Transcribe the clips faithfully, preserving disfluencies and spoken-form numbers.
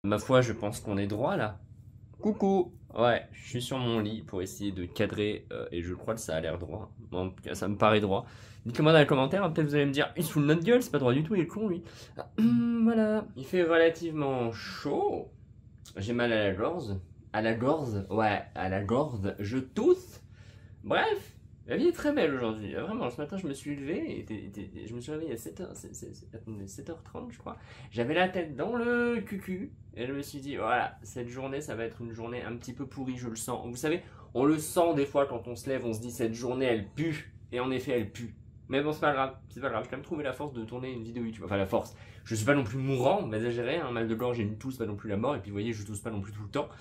Ma foi, je pense qu'on est droit là. Coucou. Ouais, je suis sur mon lit pour essayer de cadrer euh, et je crois que ça a l'air droit. Bon, en tout cas, ça me paraît droit. Dites-le-moi dans les commentaires, hein, peut-être vous allez me dire, il se fout de notre gueule, c'est pas droit du tout, il est con lui. Ah, hum, voilà. Il fait relativement chaud. J'ai mal à la gorge. À la gorge Ouais, à la gorge. Je tousse. Bref, la vie est très belle aujourd'hui. Vraiment, ce matin, je me suis levé, et t'es- t'es- je me suis réveillé à sept heures, c'est- c'est- c'est- attendez, sept heures trente, je crois. J'avais la tête dans le cucu, et je me suis dit, voilà, cette journée, ça va être une journée un petit peu pourrie, je le sens. Vous savez, on le sent des fois quand on se lève, on se dit, cette journée, elle pue. Et en effet, elle pue. Mais bon, c'est pas grave, c'est pas grave. J'ai quand même trouvé la force de tourner une vidéo YouTube. Enfin, la force. Je suis pas non plus mourant, on va exagérer, un mal de gorge et une tousse, pas non plus la mort. Et puis, vous voyez, je tousse pas non plus tout le temps.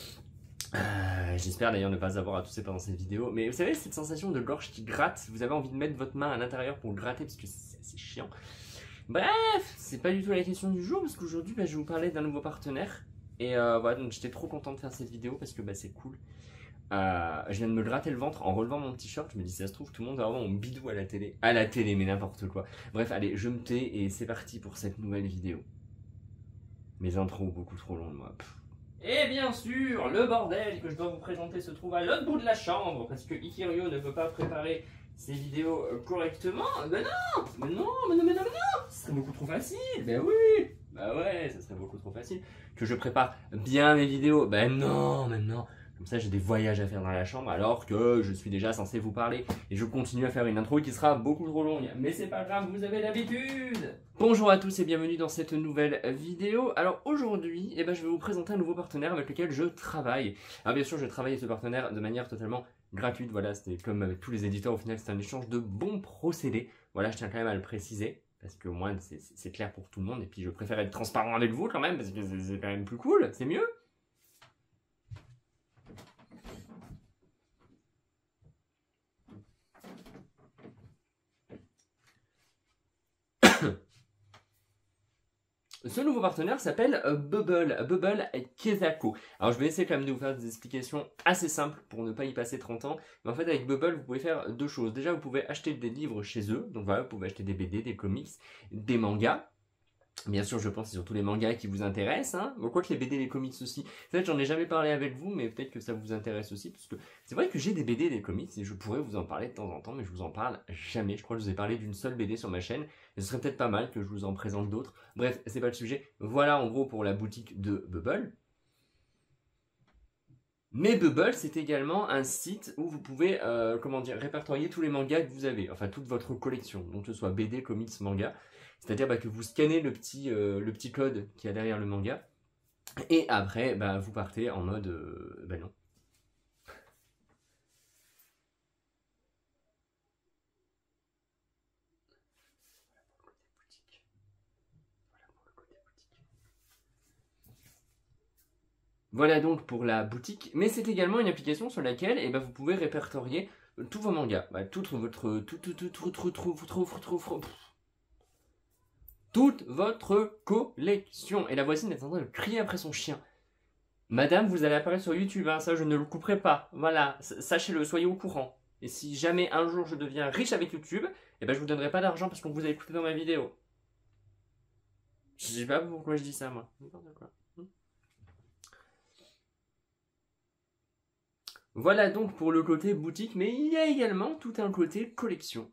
Euh, J'espère d'ailleurs ne pas avoir à tousser pendant cette vidéo. Mais vous savez, cette sensation de gorge qui gratte, vous avez envie de mettre votre main à l'intérieur pour le gratter parce que c'est c'est chiant. Bref, c'est pas du tout la question du jour parce qu'aujourd'hui, bah, je vais vous parler d'un nouveau partenaire. Et euh, voilà, donc j'étais trop content de faire cette vidéo parce que bah, c'est cool. Euh, je viens de me gratter le ventre en relevant mon t-shirt. Je me dis, ça se trouve, tout le monde va avoir mon bidou à la télé. À la télé, mais n'importe quoi. Bref, allez, je me tais et c'est parti pour cette nouvelle vidéo. Mes intros beaucoup trop longs, moi. Pff. Et bien sûr, le bordel que je dois vous présenter se trouve à l'autre bout de la chambre parce que Ikirio ne peut pas préparer ses vidéos correctement. Ben non, mais non, mais non, mais non, mais non, ce serait beaucoup trop facile. Ben oui, bah ouais, ça serait beaucoup trop facile. Que je prépare bien mes vidéos. Ben non, mais non. Comme ça, j'ai des voyages à faire dans la chambre alors que je suis déjà censé vous parler. Et je continue à faire une intro qui sera beaucoup trop longue. Mais c'est pas grave, vous avez l'habitude. Bonjour à tous et bienvenue dans cette nouvelle vidéo. Alors aujourd'hui, eh ben, je vais vous présenter un nouveau partenaire avec lequel je travaille. Alors bien sûr, je travaille avec ce partenaire de manière totalement gratuite. Voilà, c'était comme avec tous les éditeurs, au final, c'est un échange de bons procédés. Voilà, je tiens quand même à le préciser. Parce que au moins, c'est clair pour tout le monde. Et puis, je préfère être transparent avec vous quand même, parce que c'est quand même plus cool, c'est mieux. Ce nouveau partenaire s'appelle euh, Bubble, Bubble Kezako. Alors je vais essayer quand même de vous faire des explications assez simples pour ne pas y passer trente ans. Mais en fait avec Bubble vous pouvez faire deux choses. Déjà vous pouvez acheter des livres chez eux. Donc voilà, vous pouvez acheter des B D, des comics, des mangas. Bien sûr, je pense que c'est surtout les mangas qui vous intéressent, hein. Bon, quoi que les B D et les comics aussi. Peut-être j'en ai jamais parlé avec vous, mais peut-être que ça vous intéresse aussi, parce que c'est vrai que j'ai des B D et des comics, et je pourrais vous en parler de temps en temps, mais je vous en parle jamais. Je crois que je vous ai parlé d'une seule B D sur ma chaîne, et ce serait peut-être pas mal que je vous en présente d'autres. Bref, c'est pas le sujet. Voilà en gros pour la boutique de Bubble. Mais Bubble, c'est également un site où vous pouvez, euh, comment dire, répertorier tous les mangas que vous avez, enfin toute votre collection, donc que ce soit B D, comics, manga. C'est-à-dire bah, que vous scannez le petit, euh, le petit code qu'il y a derrière le manga, et après, bah, vous partez en mode, euh, bah non. Voilà donc pour la boutique, mais c'est également une application sur laquelle eh ben, vous pouvez répertorier tous vos mangas, bah, toute votre, tout, tout, tout, tout, tout, tout, tout, tout, tout, toute votre collection. Et la voisine est en train de crier après son chien. Madame, vous allez apparaître sur YouTube, hein, ça je ne le couperai pas. Voilà, sachez-le, soyez au courant. Et si jamais un jour je deviens riche avec YouTube, eh ben je vous donnerai pas d'argent parce qu'on vous a écouté dans ma vidéo. Je sais pas pourquoi je dis ça, moi. N'importe quoi. Voilà donc pour le côté boutique, mais il y a également tout un côté collection.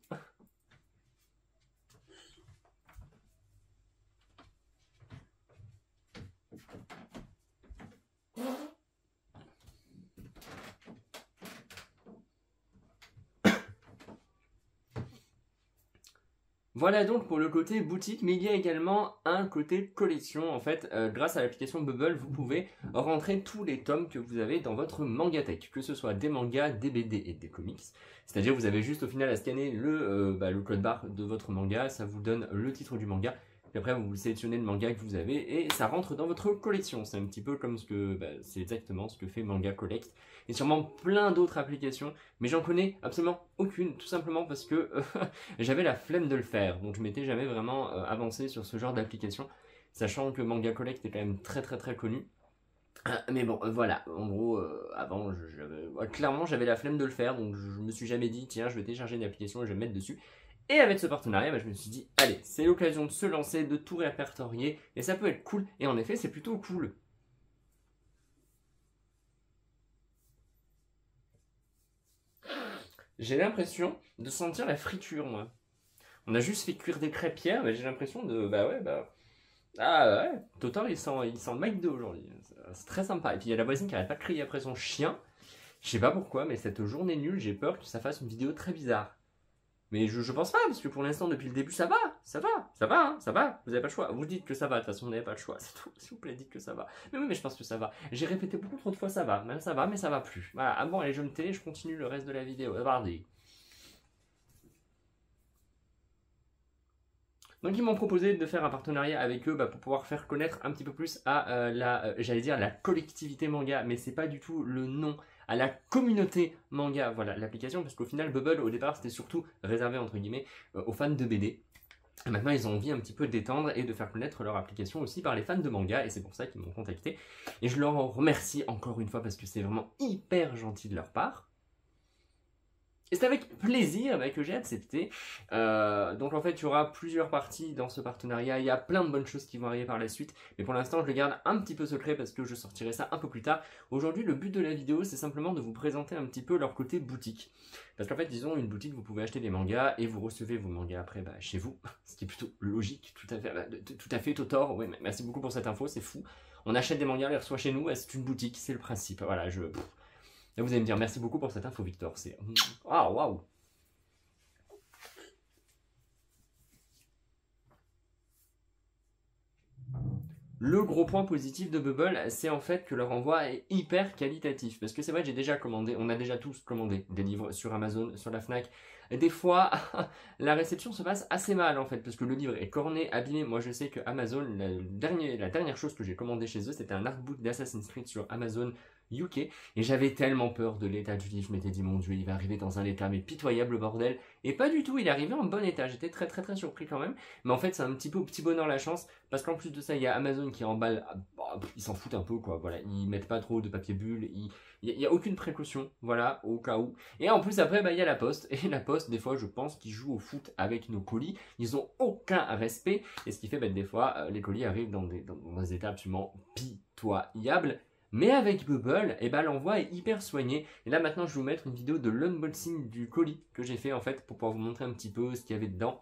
Voilà donc pour le côté boutique, mais il y a également un côté collection. En fait, euh, grâce à l'application Bubble, vous pouvez rentrer tous les tomes que vous avez dans votre Mangatech, que ce soit des mangas, des B D et des comics. C'est-à-dire vous avez juste au final à scanner le, euh, bah, le code barre de votre manga, ça vous donne le titre du manga. Puis après, vous sélectionnez le manga que vous avez et ça rentre dans votre collection. C'est un petit peu comme ce que, bah, c'est exactement ce que fait Manga Collect. Et sûrement plein d'autres applications, mais j'en connais absolument aucune, tout simplement parce que euh, j'avais la flemme de le faire. Donc je m'étais jamais vraiment euh, avancé sur ce genre d'application, sachant que Manga Collect est quand même très très très connu. Mais bon, euh, voilà, en gros, euh, avant, je, ouais, clairement, j'avais la flemme de le faire, donc je me suis jamais dit, tiens, je vais télécharger une application et je vais me mettre dessus. Et avec ce partenariat, bah, je me suis dit, allez, c'est l'occasion de se lancer, de tout répertorier, et ça peut être cool. Et en effet, c'est plutôt cool. J'ai l'impression de sentir la friture, moi. On a juste fait cuire des crêpes hier, mais j'ai l'impression de, bah ouais, bah... Ah ouais, Totor, il sent, il sent le McDo aujourd'hui. C'est très sympa. Et puis il y a la voisine qui arrête pas de crier après son chien. Je sais pas pourquoi, mais cette journée nulle, j'ai peur que ça fasse une vidéo très bizarre. Mais je, je pense pas, parce que pour l'instant, depuis le début, ça va, ça va, ça va, hein, ça va, vous avez pas le choix. Vous dites que ça va, de toute façon, vous n'avez pas le choix, c'est tout, s'il vous plaît, dites que ça va. Mais oui, mais je pense que ça va. J'ai répété beaucoup trop de fois ça va, même ça va, mais ça va plus. Voilà, ah bon, allez, je me tais, je continue le reste de la vidéo. Regardez. Donc ils m'ont proposé de faire un partenariat avec eux bah, pour pouvoir faire connaître un petit peu plus à euh, la, euh, j'allais dire la collectivité manga, mais c'est pas du tout le nom, à la communauté manga, voilà l'application, parce qu'au final Bubble au départ c'était surtout réservé entre guillemets euh, aux fans de B D. Et maintenant ils ont envie un petit peu d'étendre et de faire connaître leur application aussi par les fans de manga, et c'est pour ça qu'ils m'ont contacté. Et je leur en remercie encore une fois parce que c'est vraiment hyper gentil de leur part. Et c'est avec plaisir bah, que j'ai accepté. Euh, donc en fait, il y aura plusieurs parties dans ce partenariat. Il y a plein de bonnes choses qui vont arriver par la suite. Mais pour l'instant, je le garde un petit peu secret parce que je sortirai ça un peu plus tard. Aujourd'hui, le but de la vidéo, c'est simplement de vous présenter un petit peu leur côté boutique. Parce qu'en fait, ils ont une boutique, vous pouvez acheter des mangas et vous recevez vos mangas après bah, chez vous. Ce qui est plutôt logique, tout à fait, bah, tout à fait Totor. Oui, mais merci beaucoup pour cette info, c'est fou. On achète des mangas, on les reçoit chez nous. C'est une boutique, c'est le principe. Voilà, je... Là, vous allez me dire merci beaucoup pour cette info, Victor. C'est... Ah, waouh! Le gros point positif de Bubble, c'est en fait que leur envoi est hyper qualitatif. Parce que c'est vrai, j'ai déjà commandé, on a déjà tous commandé des livres sur Amazon, sur la Fnac. Et des fois, la réception se passe assez mal en fait, parce que le livre est corné, abîmé. Moi, je sais que Amazon, la, dernier, la dernière chose que j'ai commandé chez eux, c'était un artbook d'Assassin's Creed sur Amazon U K. Et j'avais tellement peur de l'état du livre, je m'étais dit, mon Dieu, il va arriver dans un état mais pitoyable, bordel. Et pas du tout, il est arrivé en bon état. J'étais très très très surpris quand même. Mais en fait, c'est un petit peu au petit bonheur la chance, parce qu'en plus de ça, il y a Amazon qui emballe, bah, ils s'en foutent un peu quoi, voilà, ils mettent pas trop de papier bulle, ils... il n'y a, a aucune précaution, voilà, au cas où. Et en plus après, bah, il y a la poste, et la poste, des fois, je pense qu'ils jouent au foot avec nos colis, ils ont aucun respect, et ce qui fait, bah, des fois, euh, les colis arrivent dans des, dans, dans des états absolument pitoyables. Mais avec Bubble, eh ben, l'envoi est hyper soigné. Et là maintenant je vais vous mettre une vidéo de l'unboxing du colis que j'ai fait en fait pour pouvoir vous montrer un petit peu ce qu'il y avait dedans.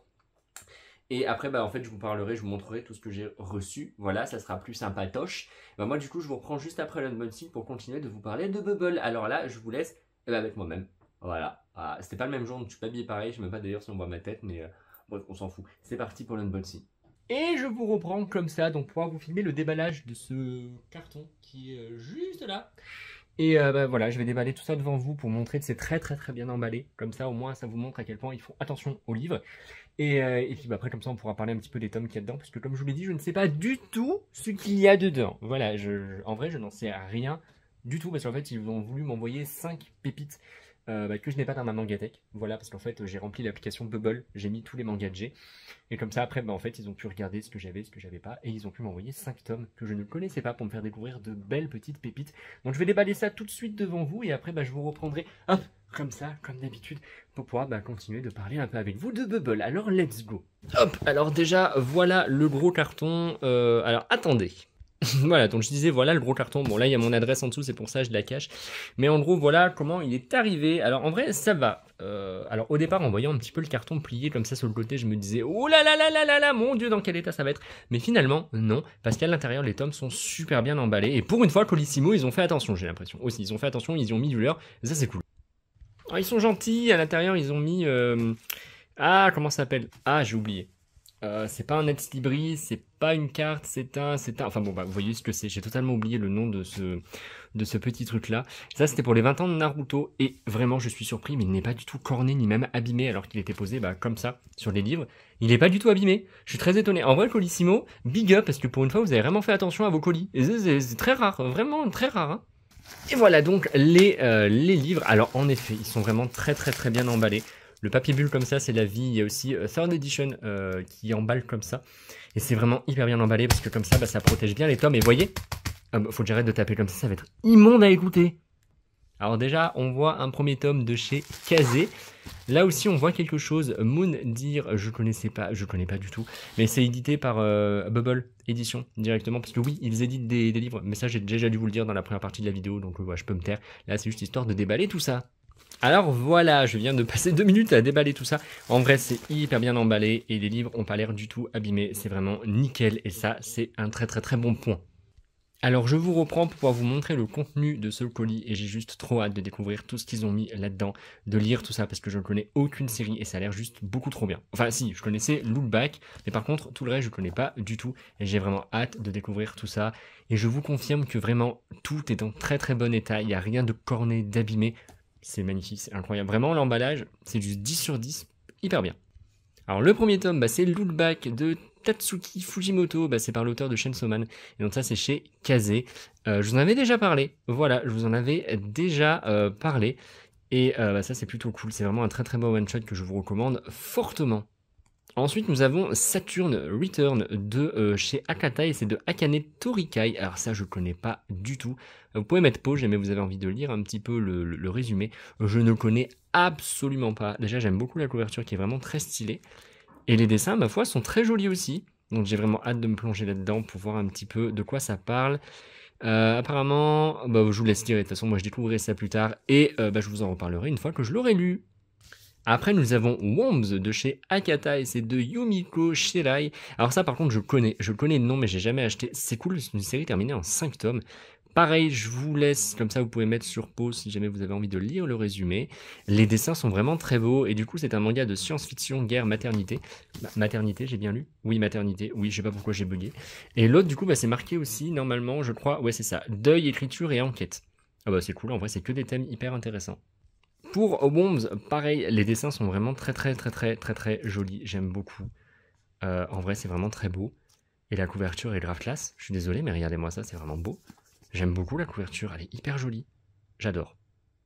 Et après bah en fait je vous parlerai, je vous montrerai tout ce que j'ai reçu. Voilà, ça sera plus sympatoche. Bah, moi du coup je vous reprends juste après l'unboxing pour continuer de vous parler de Bubble. Alors là je vous laisse eh ben, avec moi-même. Voilà, ah, c'était pas le même jour, donc je suis pas habillé pareil. Je sais même pas d'ailleurs si on voit ma tête, mais euh, bref on s'en fout. C'est parti pour l'unboxing. Et je vous reprends comme ça, donc pour pouvoir vous filmer le déballage de ce carton qui est euh, juste là. Et euh, bah, voilà, je vais déballer tout ça devant vous pour montrer que c'est très très très bien emballé. Comme ça au moins ça vous montre à quel point ils font attention aux livres. Et, euh, et puis bah, après comme ça on pourra parler un petit peu des tomes qu'il y a dedans. Parce que comme je vous l'ai dit, je ne sais pas du tout ce qu'il y a dedans. Voilà, je, je, en vrai je n'en sais rien du tout. Parce qu'en fait ils ont voulu m'envoyer cinq pépites. Euh, bah, que je n'ai pas dans ma mangatech, voilà, parce qu'en fait j'ai rempli l'application Bubble, j'ai mis tous les mangas que j'ai, et comme ça après bah, en fait ils ont pu regarder ce que j'avais, ce que j'avais pas, et ils ont pu m'envoyer cinq tomes que je ne connaissais pas pour me faire découvrir de belles petites pépites. Donc je vais déballer ça tout de suite devant vous, et après bah, je vous reprendrai, hop, comme ça, comme d'habitude, pour pouvoir bah, continuer de parler un peu avec vous de Bubble. Alors let's go. Hop, alors déjà voilà le gros carton, euh, alors attendez. Voilà, donc je disais, voilà le gros carton. Bon, là, il y a mon adresse en dessous, c'est pour ça je la cache. Mais en gros, voilà comment il est arrivé. Alors, en vrai, ça va. Euh, alors, au départ, en voyant un petit peu le carton plié comme ça sur le côté, je me disais, oh là là là là là là, mon Dieu, dans quel état ça va être. Mais finalement, non, parce qu'à l'intérieur, les tomes sont super bien emballés. Et pour une fois, Colissimo, ils ont fait attention, j'ai l'impression. Aussi, ils ont fait attention, ils y ont mis du leur. Et ça, c'est cool. Alors, ils sont gentils. À l'intérieur, ils ont mis... Euh... Ah, comment ça s'appelle? Ah, j'ai oublié. Euh, c'est pas un Ex Libris, c'est pas une carte, c'est un, c'est un, enfin bon bah vous voyez ce que c'est, j'ai totalement oublié le nom de ce, de ce petit truc là. Ça c'était pour les vingt ans de Naruto, et vraiment je suis surpris, mais il n'est pas du tout corné ni même abîmé alors qu'il était posé bah, comme ça sur les livres. Il est pas du tout abîmé, je suis très étonné. En vrai Colissimo, big up, parce que pour une fois vous avez vraiment fait attention à vos colis, et c'est très rare, vraiment très rare hein. Et voilà donc les, euh, les livres, alors en effet ils sont vraiment très très très bien emballés. Le papier bulle comme ça, c'est la vie. Il y a aussi euh, Third Edition euh, qui emballe comme ça. Et c'est vraiment hyper bien emballé parce que comme ça, bah, ça protège bien les tomes. Et vous voyez, euh, faut que j'arrête de taper comme ça, ça va être immonde à écouter. Alors déjà, on voit un premier tome de chez Kazé. Là aussi, on voit quelque chose. Moon Deer, je connaissais pas, je connais pas du tout. Mais c'est édité par euh, Bubble Édition directement. Parce que oui, ils éditent des, des livres. Mais ça, j'ai déjà dû vous le dire dans la première partie de la vidéo. Donc voilà, je peux me taire. Là, c'est juste histoire de déballer tout ça. Alors voilà, je viens de passer deux minutes à déballer tout ça. En vrai, c'est hyper bien emballé. Et les livres ont pas l'air du tout abîmés. C'est vraiment nickel. Et ça, c'est un très très très bon point. Alors je vous reprends pour pouvoir vous montrer le contenu de ce colis et j'ai juste trop hâte de découvrir tout ce qu'ils ont mis là-dedans, de lire tout ça parce que je ne connais aucune série et ça a l'air juste beaucoup trop bien. Enfin si, je connaissais Look Back, mais par contre tout le reste je ne connais pas du tout et j'ai vraiment hâte de découvrir tout ça. Et je vous confirme que vraiment tout est en très très bon état, il n'y a rien de corné, d'abîmé, c'est magnifique, c'est incroyable. Vraiment l'emballage, c'est juste dix sur dix, hyper bien. Alors le premier tome, bah, c'est Look Back de Tatsuki Fujimoto, bah, c'est par l'auteur de Chainsaw Man, et donc ça c'est chez Kazé. Euh, je vous en avais déjà parlé, voilà, je vous en avais déjà euh, parlé, et euh, bah, ça c'est plutôt cool, c'est vraiment un très très beau one-shot que je vous recommande fortement. Ensuite nous avons Saturn Return de euh, chez Akata, et c'est de Akane Torikai, alors ça je connais pas du tout. Vous pouvez mettre pause, jamais vous avez envie de lire un petit peu le, le, le résumé, je ne connais absolument pas. Déjà j'aime beaucoup la couverture qui est vraiment très stylée. Et les dessins, ma foi, sont très jolis aussi. Donc j'ai vraiment hâte de me plonger là-dedans pour voir un petit peu de quoi ça parle. Euh, apparemment, bah, je vous laisse lire. De toute façon, moi je découvrirai ça plus tard. Et euh, bah, je vous en reparlerai une fois que je l'aurai lu. Après, nous avons Worms de chez Akata et c'est de Yumiko Shirai. Alors ça, par contre, je connais. Je connais le nom, mais j'ai jamais acheté. C'est cool, c'est une série terminée en cinq tomes. Pareil, je vous laisse, comme ça vous pouvez mettre sur pause si jamais vous avez envie de lire le résumé. Les dessins sont vraiment très beaux et du coup c'est un manga de science-fiction, guerre, maternité. Bah, maternité, j'ai bien lu? Oui, maternité, oui, je sais pas pourquoi j'ai bugué. Et l'autre du coup bah, c'est marqué aussi, normalement, je crois, ouais c'est ça, deuil, écriture et enquête. Ah bah c'est cool, en vrai c'est que des thèmes hyper intéressants. Pour Worms, pareil, les dessins sont vraiment très très très très très très jolis, j'aime beaucoup. Euh, en vrai c'est vraiment très beau. Et la couverture est grave classe, je suis désolé mais regardez-moi ça, c'est vraiment beau. J'aime beaucoup la couverture, elle est hyper jolie. J'adore.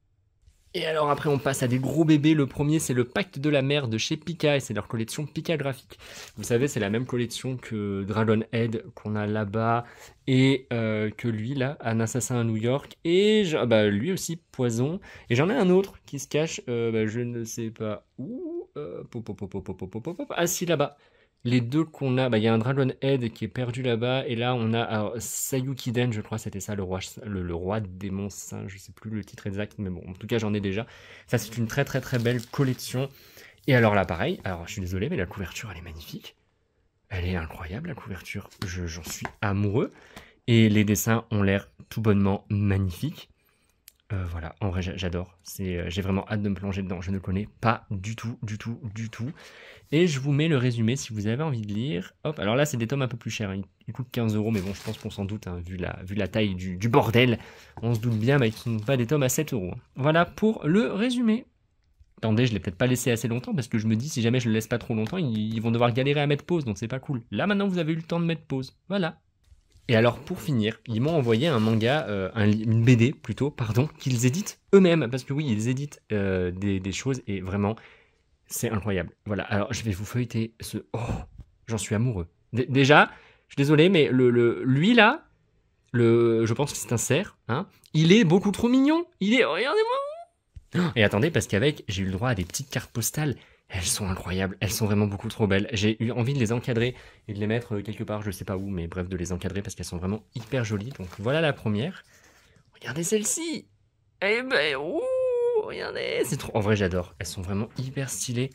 Et alors après on passe à des gros bébés. Le premier c'est le Pacte de la mer de chez Pika et c'est leur collection Pika graphique. Vous savez c'est la même collection que Dragon Head qu'on a là-bas et euh, que lui là, Un assassin à New York et bah, lui aussi Poison. Et j'en ai un autre qui se cache, euh, bah, je ne sais pas où. Euh, pop, pop, pop, pop, pop, pop, pop. Ah si là-bas. Les deux qu'on a, bah, il y a un Dragon Head qui est perdu là-bas, et là on a alors, Sayukiden, je crois c'était ça, le roi, le, le roi des démons saints, je sais plus le titre exact, mais bon, en tout cas j'en ai déjà. Ça c'est une très très très belle collection. Et alors là pareil, alors je suis désolé, mais la couverture elle est magnifique. Elle est incroyable la couverture, je, j'en suis amoureux. Et les dessins ont l'air tout bonnement magnifiques. Euh, voilà, en vrai j'adore, c'est, euh, j'ai vraiment hâte de me plonger dedans, je ne connais pas du tout, du tout, du tout. Et je vous mets le résumé si vous avez envie de lire. Hop, alors là c'est des tomes un peu plus chers, hein. Ils coûtent quinze euros, mais bon je pense qu'on s'en doute, hein, vu, la, vu la taille du, du bordel, on se doute bien bah, qu'ils ne sont pas des tomes à sept euros. Voilà pour le résumé. Attendez, je l'ai peut-être pas laissé assez longtemps, parce que je me dis si jamais je le laisse pas trop longtemps, ils, ils vont devoir galérer à mettre pause, donc c'est pas cool. Là maintenant vous avez eu le temps de mettre pause, voilà. Et alors pour finir, ils m'ont envoyé un manga, euh, un, une B D plutôt, pardon, qu'ils éditent eux-mêmes, parce que oui, ils éditent euh, des, des choses et vraiment, c'est incroyable. Voilà, alors je vais vous feuilleter ce... Oh, j'en suis amoureux. D déjà, je suis désolé, mais le, le, lui là, le, je pense que c'est un cerf, hein, il est beaucoup trop mignon. Il est... Regardez-moi. Et attendez, parce qu'avec, j'ai eu le droit à des petites cartes postales. Elles sont incroyables, elles sont vraiment beaucoup trop belles. J'ai eu envie de les encadrer et de les mettre quelque part, je sais pas où, mais bref, de les encadrer parce qu'elles sont vraiment hyper jolies. Donc voilà la première. Regardez celle-ci. Eh ben, ouh, regardez, c'est trop... En vrai, j'adore. Elles sont vraiment hyper stylées.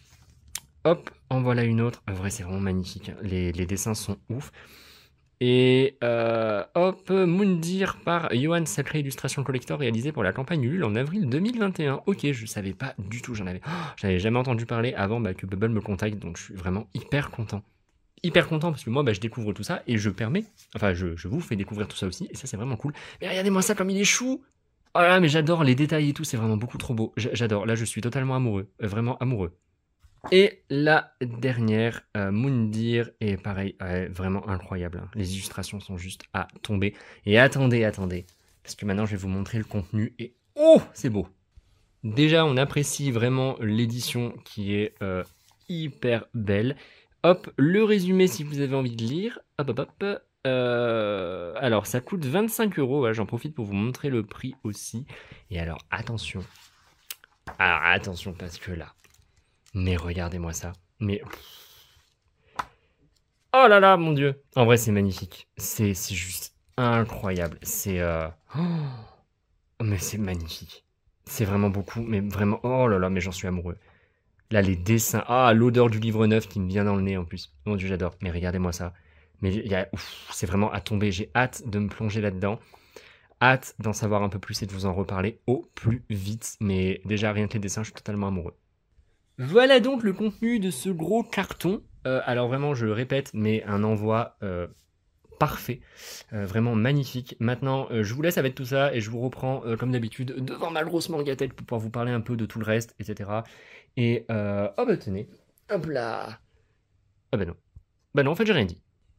Hop, en voilà une autre. En vrai, c'est vraiment magnifique. Les, les dessins sont ouf. Et euh, hop, Moondir par Johan, sacrée illustration collector réalisée pour la campagne Ulule en avril deux mille vingt et un. Ok, je savais pas du tout, j'en avais, oh, j'en avais jamais entendu parler avant bah, que Bubble me contacte, donc je suis vraiment hyper content. Hyper content parce que moi bah, je découvre tout ça et je permets, enfin je, je vous fais découvrir tout ça aussi et ça c'est vraiment cool. Mais regardez-moi ça comme il est chou. Oh là, mais j'adore les détails et tout, c'est vraiment beaucoup trop beau. J'adore, là je suis totalement amoureux, vraiment amoureux. Et la dernière, euh, Moondir, est pareil, euh, vraiment incroyable. Hein. Les illustrations sont juste à tomber. Et attendez, attendez, parce que maintenant je vais vous montrer le contenu. Et oh, c'est beau. Déjà, on apprécie vraiment l'édition qui est euh, hyper belle. Hop, le résumé si vous avez envie de lire. Hop, hop, hop. Euh, alors, ça coûte vingt-cinq euros. Voilà, j'en profite pour vous montrer le prix aussi. Et alors, attention. Alors, attention, parce que là... Mais regardez-moi ça. Mais... Oh là là, mon Dieu. En vrai, c'est magnifique. C'est c'est juste incroyable. C'est... Euh... Oh, mais c'est magnifique. C'est vraiment beaucoup, mais vraiment... Oh là là, mais j'en suis amoureux. Là, les dessins... Ah, l'odeur du livre neuf qui me vient dans le nez, en plus. Mon Dieu, j'adore. Mais regardez-moi ça. Mais il y a... Ouf, c'est vraiment à tomber. J'ai hâte de me plonger là-dedans. Hâte d'en savoir un peu plus et de vous en reparler au plus vite. Mais déjà, rien que les dessins, je suis totalement amoureux. Voilà donc le contenu de ce gros carton. Euh, alors vraiment, je le répète, mais un envoi euh, parfait, euh, vraiment magnifique. Maintenant, euh, je vous laisse avec tout ça et je vous reprends euh, comme d'habitude devant ma grosse mangatech pour pouvoir vous parler un peu de tout le reste, et cetera. Et euh, oh bah tenez, hop là. Ah bah non, bah non, en fait j'ai rien dit.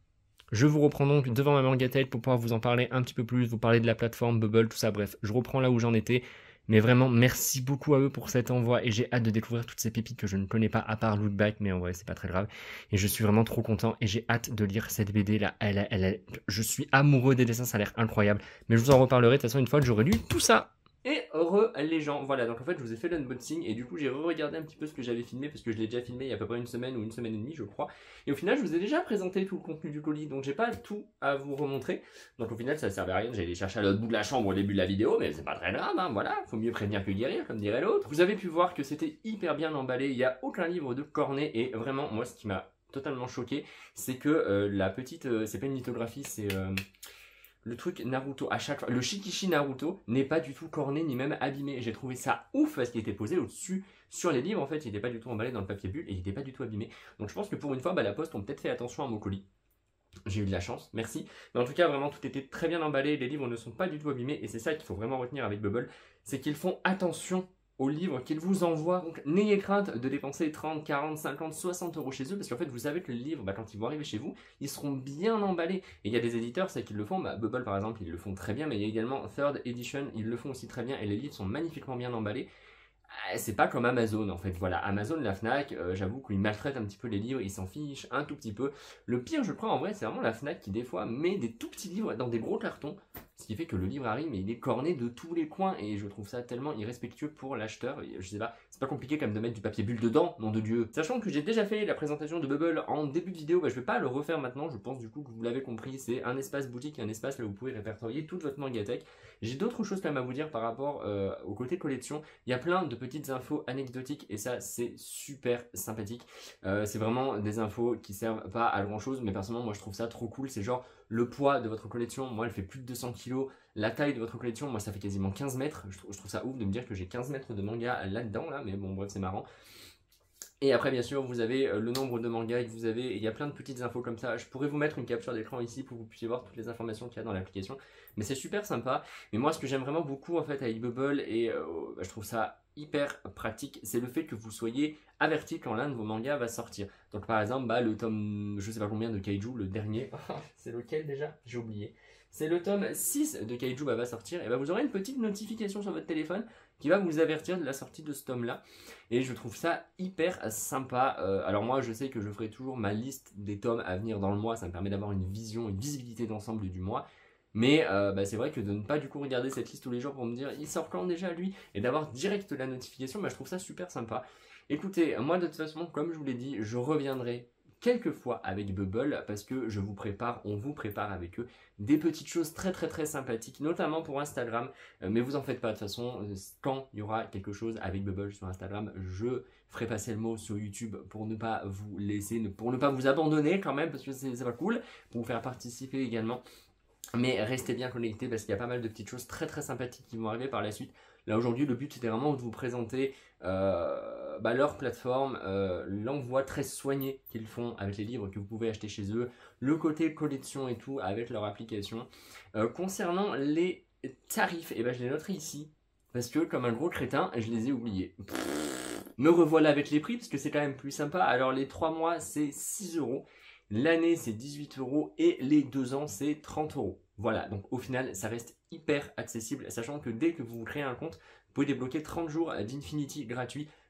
Je vous reprends donc devant ma mangatech pour pouvoir vous en parler un petit peu plus, vous parler de la plateforme Bubble, tout ça. Bref, je reprends là où j'en étais. Mais vraiment, merci beaucoup à eux pour cet envoi et j'ai hâte de découvrir toutes ces pépites que je ne connais pas à part Lootback, mais en vrai, c'est pas très grave. Et je suis vraiment trop content et j'ai hâte de lire cette B D là. Elle, elle, elle, je suis amoureux des dessins, ça a l'air incroyable. Mais je vous en reparlerai de toute façon une fois que j'aurai lu tout ça. Et heureux les gens, voilà, donc en fait je vous ai fait l'unboxing et du coup j'ai re-regardé un petit peu ce que j'avais filmé parce que je l'ai déjà filmé il y a à peu près une semaine ou une semaine et demie je crois. Et au final je vous ai déjà présenté tout le contenu du colis, donc j'ai pas tout à vous remontrer. Donc au final ça servait à rien, j'allais chercher à l'autre bout de la chambre au début de la vidéo, mais c'est pas très grave, hein, voilà, faut mieux prévenir que guérir comme dirait l'autre. Vous avez pu voir que c'était hyper bien emballé, il n'y a aucun livre de cornet et vraiment moi ce qui m'a totalement choqué c'est que euh, la petite, euh, c'est pas une lithographie, c'est... Euh, le truc Naruto, à chaque fois, le Shikishi Naruto n'est pas du tout corné ni même abîmé. J'ai trouvé ça ouf parce qu'il était posé au-dessus sur les livres en fait, il n'était pas du tout emballé dans le papier bulle et il n'était pas du tout abîmé. Donc je pense que pour une fois, bah, la poste ont peut-être fait attention à mon colis. J'ai eu de la chance, merci. Mais en tout cas, vraiment, tout était très bien emballé. Les livres ne sont pas du tout abîmés et c'est ça qu'il faut vraiment retenir avec Bubble, c'est qu'ils font attention aux livres qu'ils vous envoient. Donc n'ayez crainte de dépenser trente, quarante, cinquante, soixante euros chez eux parce qu'en fait vous savez que le livre, bah, quand ils vont arriver chez vous, ils seront bien emballés. Et il y a des éditeurs, c'est qu'ils le font, bah, Bubble par exemple, ils le font très bien, mais il y a également Third Edition, ils le font aussi très bien et les livres sont magnifiquement bien emballés. C'est pas comme Amazon en fait, voilà, Amazon, la Fnac, euh, j'avoue qu'ils maltraitent un petit peu les livres, ils s'en fichent un tout petit peu. Le pire je crois en vrai c'est vraiment la Fnac qui des fois met des tout petits livres dans des gros cartons, ce qui fait que le livre arrive mais il est corné de tous les coins et je trouve ça tellement irrespectueux pour l'acheteur, je sais pas, c'est pas compliqué quand même de mettre du papier bulle dedans, nom de Dieu. Sachant que j'ai déjà fait la présentation de Bubble en début de vidéo, bah, je vais pas le refaire maintenant, je pense du coup que vous l'avez compris, c'est un espace boutique, un espace là où vous pouvez répertorier toute votre mangatech. J'ai d'autres choses quand même à vous dire par rapport euh, au côté collection, il y a plein de petites infos anecdotiques et ça c'est super sympathique. Euh, c'est vraiment des infos qui servent pas à grand chose mais personnellement moi je trouve ça trop cool. C'est genre le poids de votre collection, moi elle fait plus de deux cents kilos, la taille de votre collection, moi ça fait quasiment quinze mètres. Je trouve, je trouve ça ouf de me dire que j'ai quinze mètres de manga là-dedans là, mais bon bref c'est marrant. Et après bien sûr vous avez le nombre de mangas que vous avez, il y a plein de petites infos comme ça, je pourrais vous mettre une capture d'écran ici pour que vous puissiez voir toutes les informations qu'il y a dans l'application, mais c'est super sympa. Mais moi ce que j'aime vraiment beaucoup en fait avec Bubble et euh, bah, je trouve ça hyper pratique, c'est le fait que vous soyez averti quand l'un de vos mangas va sortir. Donc par exemple bah, le tome, je sais pas combien de Kaiju, le dernier, c'est lequel déjà? J'ai oublié. C'est le tome six de Kaiju bah, va sortir, et bah, vous aurez une petite notification sur votre téléphone qui va vous avertir de la sortie de ce tome là. Et je trouve ça hyper sympa. Euh, alors moi je sais que je ferai toujours ma liste des tomes à venir dans le mois, ça me permet d'avoir une vision, une visibilité d'ensemble du mois. Mais euh, bah, c'est vrai que de ne pas du coup regarder cette liste tous les jours pour me dire il sort quand déjà lui, et d'avoir direct la notification, bah, je trouve ça super sympa. Écoutez, moi de toute façon comme je vous l'ai dit, je reviendrai quelques fois avec Bubble parce que je vous prépare, on vous prépare avec eux des petites choses très très très sympathiques, notamment pour Instagram, euh, mais vous en faites pas de toute façon, euh, quand il y aura quelque chose avec Bubble sur Instagram, je ferai passer le mot sur YouTube pour ne pas vous laisser, pour ne pas vous abandonner quand même, parce que c'est pas cool, pour vous faire participer également. Mais restez bien connectés parce qu'il y a pas mal de petites choses très très sympathiques qui vont arriver par la suite. Là aujourd'hui le but c'était vraiment de vous présenter euh, bah, leur plateforme, euh, l'envoi très soigné qu'ils font avec les livres que vous pouvez acheter chez eux, le côté collection et tout avec leur application. Euh, concernant les tarifs, et ben je les noterai ici parce que comme un gros crétin je les ai oubliés. Pff, me revoilà avec les prix parce que c'est quand même plus sympa. Alors les trois mois c'est six euros. L'année c'est dix-huit euros et les deux ans c'est trente euros. Voilà, donc au final ça reste hyper accessible, sachant que dès que vous créez un compte, vous pouvez débloquer trente jours d'Infinity gratuit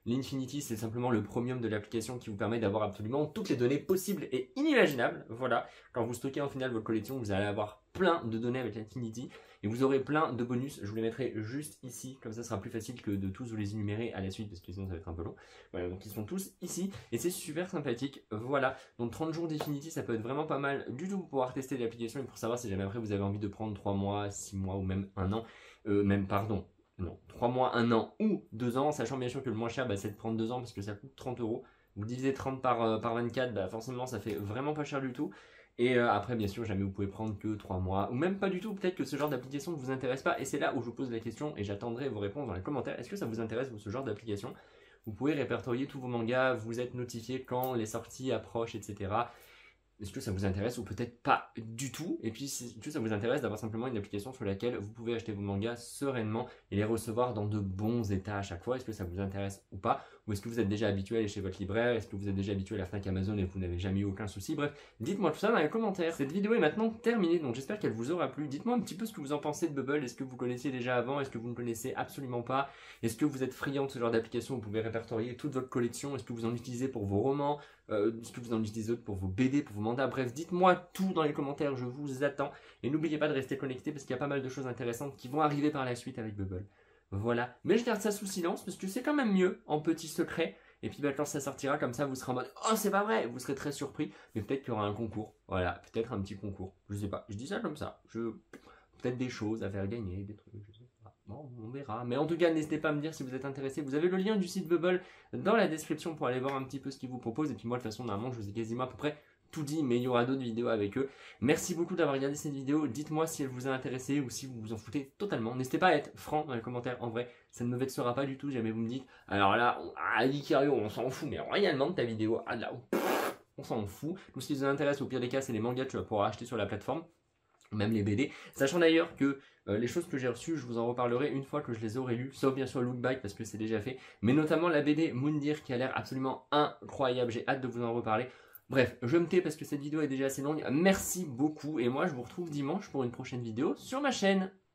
L'Infinity, c'est simplement le premium de l'application qui vous permet d'avoir absolument toutes les données possibles et inimaginables. Voilà, quand vous stockez en final votre collection, vous allez avoir plein de données avec l'Infinity et vous aurez plein de bonus. Je vous les mettrai juste ici, comme ça ce sera plus facile que de tous vous les énumérer à la suite parce que sinon ça va être un peu long. Voilà, donc ils sont tous ici et c'est super sympathique. Voilà, donc trente jours d'Infinity, ça peut être vraiment pas mal du tout pour pouvoir tester l'application et pour savoir si jamais après vous avez envie de prendre trois mois, six mois ou même un an, euh, même pardon. Non, trois mois, un an ou deux ans, sachant bien sûr que le moins cher, bah, c'est de prendre deux ans parce que ça coûte trente euros. Vous divisez trente par, euh, par vingt-quatre, bah, forcément ça fait vraiment pas cher du tout. Et euh, après, bien sûr, jamais vous pouvez prendre que trois mois, ou même pas du tout, peut-être que ce genre d'application ne vous intéresse pas. Et c'est là où je vous pose la question et j'attendrai vos réponses dans les commentaires. Est-ce que ça vous intéresse, vous, ce genre d'application? Vous pouvez répertorier tous vos mangas, vous êtes notifié quand les sorties approchent, et cetera. Est-ce que ça vous intéresse ou peut-être pas du tout? Et puis, est-ce que ça vous intéresse d'avoir simplement une application sur laquelle vous pouvez acheter vos mangas sereinement et les recevoir dans de bons états à chaque fois? Est-ce que ça vous intéresse ou pas? Ou est-ce que vous êtes déjà habitué à aller chez votre libraire? Est-ce que vous êtes déjà habitué à la Fnac, Amazon et vous n'avez jamais eu aucun souci? Bref, dites-moi tout ça dans les commentaires. Cette vidéo est maintenant terminée, donc j'espère qu'elle vous aura plu. Dites-moi un petit peu ce que vous en pensez de Bubble. Est-ce que vous connaissiez déjà avant? Est-ce que vous ne connaissez absolument pas? Est-ce que vous êtes friand de ce genre d'application? Vous pouvez répertorier toute votre collection. Est-ce que vous en utilisez pour vos romans? Euh, Est-ce que vous en utilisez d'autres pour vos B D, pour vos mandats? Bref, dites-moi tout dans les commentaires, je vous attends. Et n'oubliez pas de rester connecté parce qu'il y a pas mal de choses intéressantes qui vont arriver par la suite avec Bubble. Voilà. Mais je garde ça sous silence parce que c'est quand même mieux en petit secret. Et puis bah, quand ça sortira, comme ça, vous serez en mode « Oh, c'est pas vrai !» Vous serez très surpris. Mais peut-être qu'il y aura un concours. Voilà, peut-être un petit concours. Je sais pas. Je dis ça comme ça. Je... Peut-être des choses à faire gagner, des trucs, je sais pas. Bon, on verra. Mais en tout cas, n'hésitez pas à me dire si vous êtes intéressé. Vous avez le lien du site Bubble dans la description pour aller voir un petit peu ce qu'ils vous proposent. Et puis moi, de toute façon, normalement, je vous ai quasiment à peu près tout dit, mais il y aura d'autres vidéos avec eux. Merci beaucoup d'avoir regardé cette vidéo. Dites-moi si elle vous a intéressé ou si vous vous en foutez totalement. N'hésitez pas à être franc dans les commentaires. En vrai, ça ne me vexera pas du tout. Jamais vous me dites, alors là, on, ah, Ikario, on s'en fout, mais royalement de ta vidéo. Ah là, on s'en fout. Tout ce qui vous intéresse, au pire des cas, c'est les mangas que tu vas pouvoir acheter sur la plateforme. Même les B D, sachant d'ailleurs que euh, les choses que j'ai reçues, je vous en reparlerai une fois que je les aurai lues, sauf bien sûr Look Back parce que c'est déjà fait, mais notamment la B D Moondir qui a l'air absolument incroyable, j'ai hâte de vous en reparler. Bref, je me tais parce que cette vidéo est déjà assez longue, merci beaucoup et moi je vous retrouve dimanche pour une prochaine vidéo sur ma chaîne.